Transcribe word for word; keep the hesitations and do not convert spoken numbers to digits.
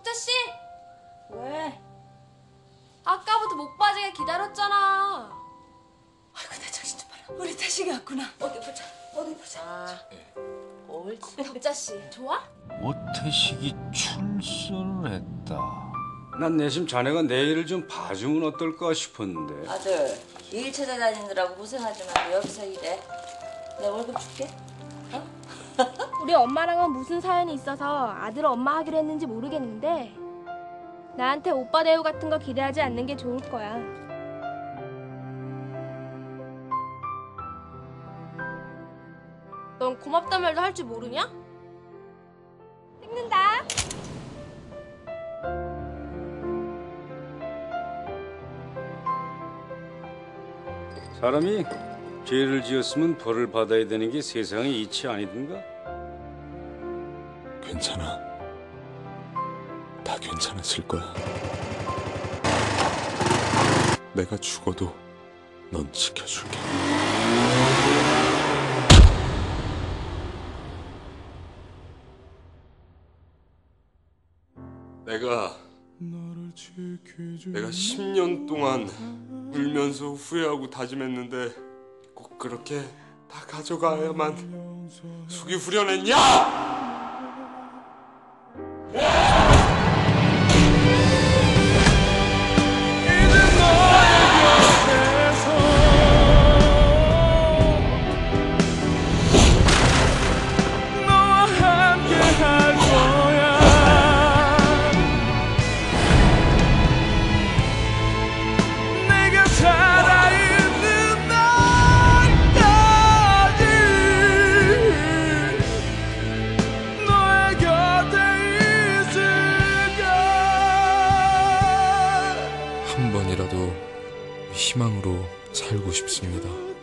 덕자씨! 왜? 아까부터 목 빠지게 기다렸잖아. 아이고 내 정신 좀 봐라. 우리 태식이 왔구나. 어디 보자. 어디 보자. 아, 옳지. 덕자씨 좋아? 오태식이 출소를 했다. 난 내심 자네가 내 일을 좀 봐주면 어떨까 싶었는데. 아들 일 찾아다니느라고 고생하지 말고 여기서 일해. 내 월급 줄게. 어? 우리 엄마랑은 무슨 사연이 있어서 아들을 엄마 하기로 했는지 모르겠는데 나한테 오빠 대우 같은 거 기대하지 않는 게 좋을 거야. 넌 고맙단 말도 할 줄 모르냐? 찍는다. 사람이 죄를 지었으면 벌을 받아야 되는 게 세상의 이치 아니든가? 괜찮아. 다 괜찮아질 거야. 내가 죽어도 넌 지켜줄게. 내가 내가 십 년 동안 울면서 후회하고 다짐했는데 꼭 그렇게 다 가져가야만 속이 후련했냐? 한 번이라도 희망으로 살고 싶습니다.